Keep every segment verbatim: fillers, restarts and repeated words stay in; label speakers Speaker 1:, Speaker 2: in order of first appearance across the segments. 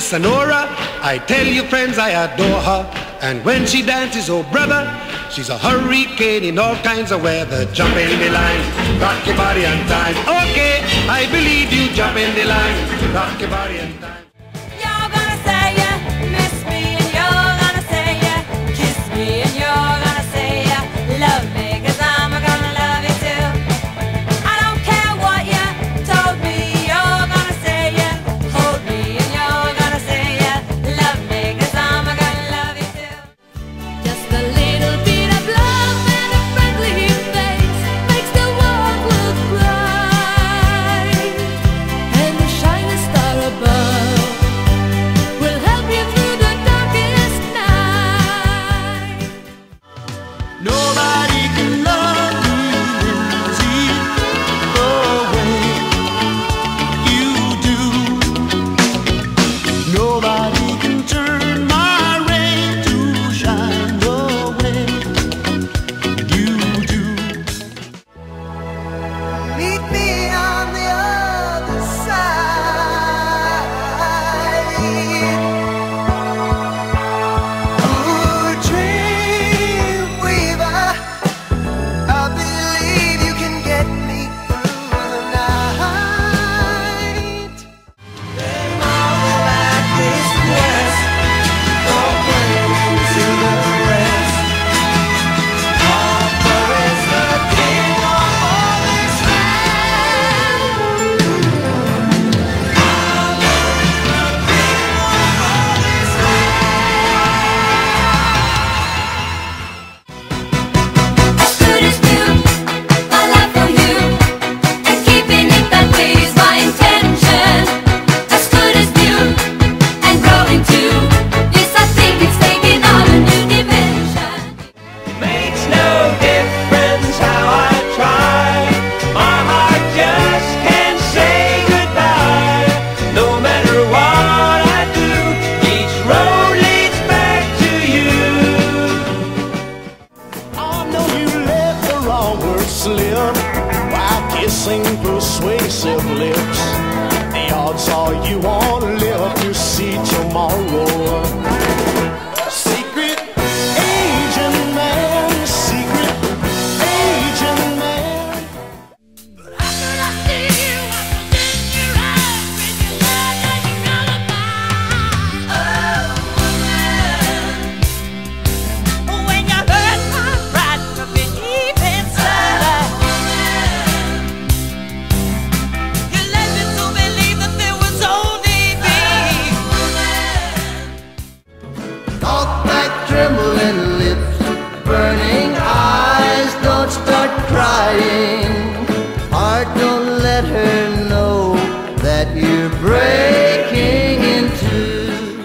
Speaker 1: Sonora. I tell you friends, I adore her. And when she dances, oh brother, she's a hurricane in all kinds of weather. Jump in the line, rock your body on time. Okay, I believe you, jump in the line, rock your body on time.
Speaker 2: You're gonna say you miss me, and you're gonna say you kiss me, and you're gonna say you love me, 'cause I'm gonna love you too. I don't care what you told me, you're gonna say you hold me, and you're gonna say you love me, 'cause I'm gonna love you too. Just a little bit of love and a friendly face makes the world look bright, and the shining star above will help you through the darkest night.
Speaker 3: Nobody can love me easy the way you do. Nobody can turn my rain to shine the way you do. Meet me on the other side. Ooh, dream weaver, I believe you can get me through the night. Then I'll like this west, go bring to the rest. Arthur is the king of all this land. Arthur is the king of all this
Speaker 2: As good as new, my love for you, and keeping it that way is my intention. As good as new, and growing too. Yes, I think it's taking on a new dimension.
Speaker 4: Makes no difference how I try. My heart just can't say goodbye. No matter what I do, each road leads back to you.
Speaker 3: I know you let the wrong word slip while kissing persuasive lips. The odds are you won't live to see tomorrow. Secret agent man, secret agent man.
Speaker 2: After I see you, I forget your eyes, when you lie like a lullaby. Oh, woman, when you hurt my pride from deep inside, you led me to believe that there was only me.
Speaker 3: Talk like trembling lips, burning eyes, don't start crying. Heart, don't let her know that you're breaking in two.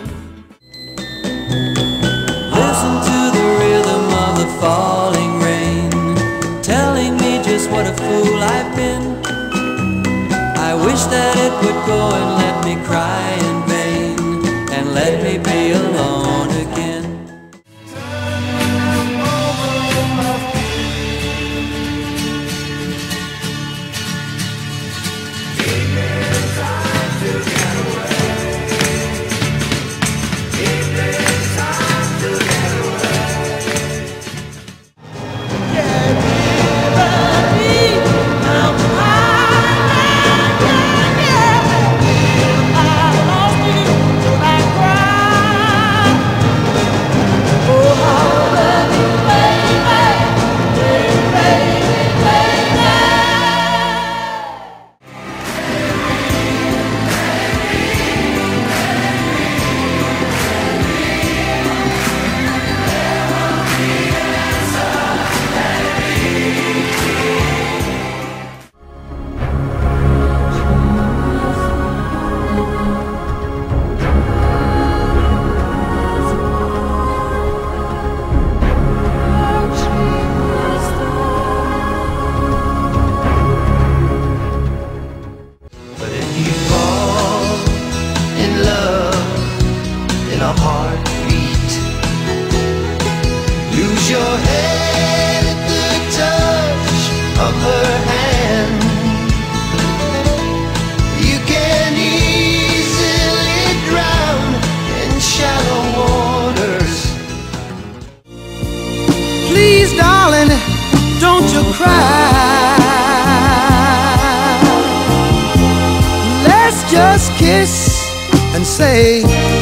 Speaker 5: Listen to the rhythm of the falling rain, telling me just what a fool I've been. I wish that it would go and let me cry in vain, and let me be alone again.
Speaker 2: I lost you, so I cried.
Speaker 1: to cry. Let's just kiss and say